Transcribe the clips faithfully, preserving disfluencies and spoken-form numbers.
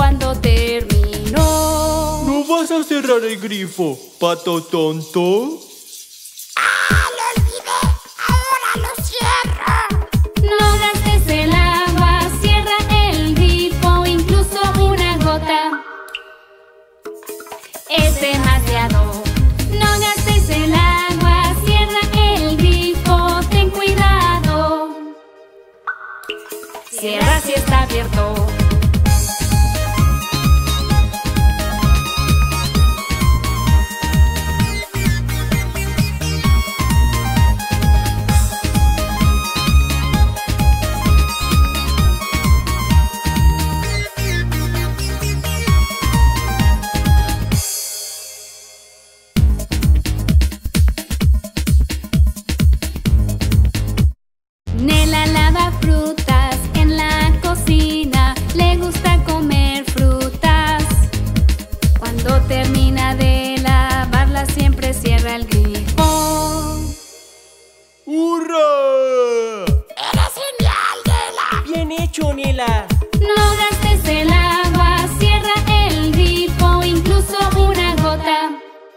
cuando terminó. ¿No vas a cerrar el grifo, pato tonto? ¡Ah, lo olvidé! ¡Ahora lo cierro! No gastes el agua, cierra el grifo, incluso una gota es demasiado. No gastes el agua, cierra el grifo, ten cuidado. Cierra si está abierto. Nela lava frutas en la cocina, le gusta comer frutas. Cuando termina de lavarlas siempre cierra el grifo. ¡Hurra! ¡Eres genial, Nela! Bien hecho, Nela. No gastes el agua, cierra el grifo, incluso una gota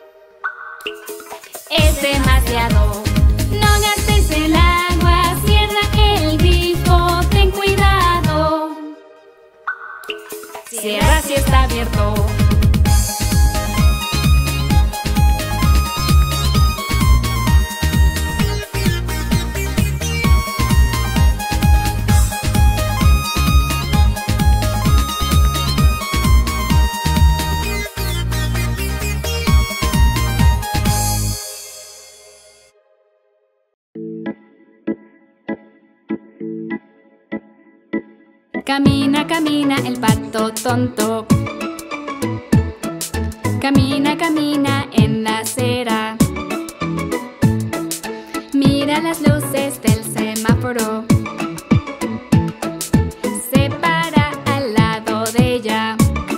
es demasiado. No gastes el agua, cierra el grifo, ten cuidado. Cierra si está abierto. Camina, camina el pato tonto. Camina, camina en la acera. Mira las luces del semáforo. Se para al lado de ella.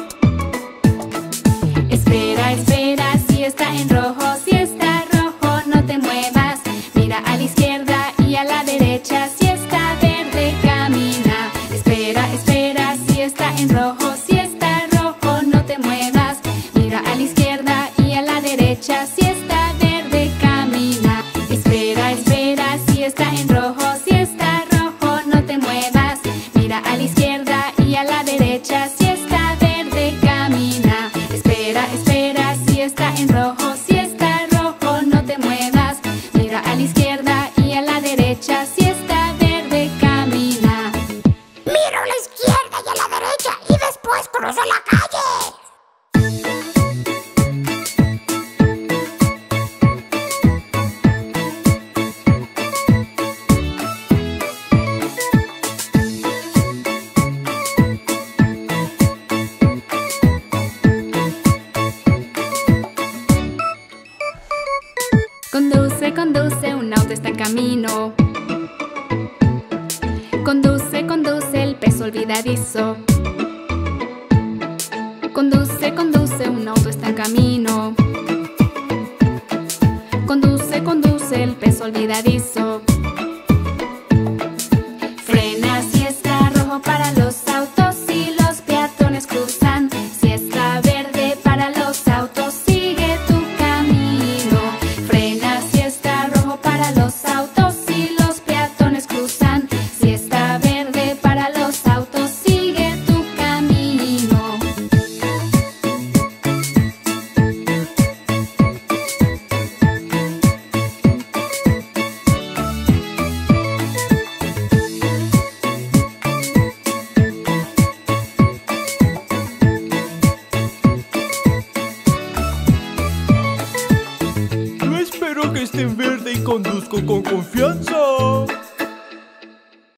Espera, espera, si está en rojo, si está rojo, no te muevas. Mira a la izquierda y a la derecha, si está verde, camina. Espera, espera, si está en rojo, si está rojo, no te muevas. Mira a la izquierda y a la derecha, si está verde, camina. Espera, espera, si está en rojo, si está rojo, no te muevas. Mira a la izquierda y a la derecha, si está verde, camina. Espera, espera, si está en rojo, si está rojo, no te muevas. Mira a la izquierda y a la derecha, si está verde, camina. Miro a la izquierda y a la derecha y después cruzo la calle. Conduce, conduce, un auto está en camino. Conduce, conduce, el peso olvidadizo. Conduce, conduce, un auto está en camino. Conduce, conduce, el peso olvidadizo. Frena si está rojo para los autos y los peatones cruzan. Si está verde para los autos, sigue tu camino. Frena si está rojo para los autos y los peatones cruzan. Si está verde para los autos, sigue tu camino. Yo espero que esté en verde y conduzco con confianza.